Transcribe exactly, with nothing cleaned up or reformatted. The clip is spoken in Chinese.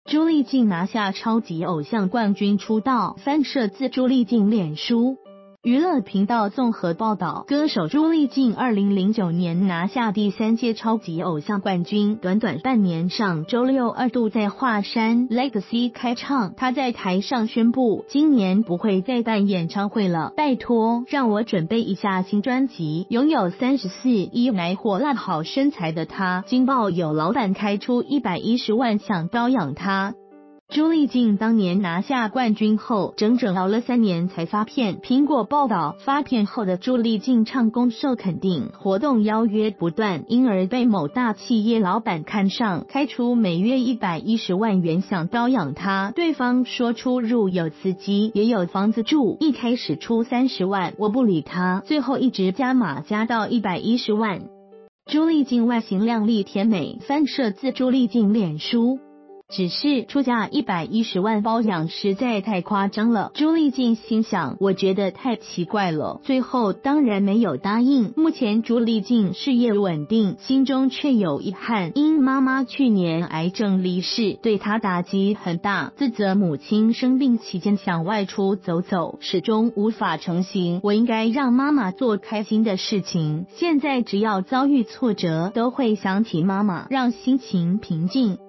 朱丽静拿下超级偶像冠军出道，翻摄自朱丽静脸书。娱乐频道综合报道，歌手朱丽静二零零九年拿下第三届超级偶像冠军，短短半年上周六二度在华山 Legacy 开唱，她在台上宣布今年不会再办演唱会了，拜托让我准备一下新专辑。拥有三十四一奶火辣好身材的她，惊爆有老板开出一百一十万想包养她。朱丽静当年拿下冠军后，整整熬了三年才发片。苹果报道，发片后的朱丽静唱功受肯定，活动邀约不断，因而被某大企业老板看上，开出每月一百一十万元想包养她。对方说出入有司机，也有房子住，一开始出三十万，我不理他，最后一直加码加到一百一十万。朱丽静外形靓丽甜美，翻摄自朱丽静脸书。只是出价一百一十万包养实在太夸张了，朱丽静心想，我觉得太奇怪了，最后当然没有答应。目前朱丽静事业稳定，心中却有遗憾，因妈妈去年癌症离世，对她打击很大，自责母亲生病期间想外出走走，始终无法成行，我应该让妈妈做开心的事情，现在只要遭遇挫折，都会想起妈妈，让心情平静。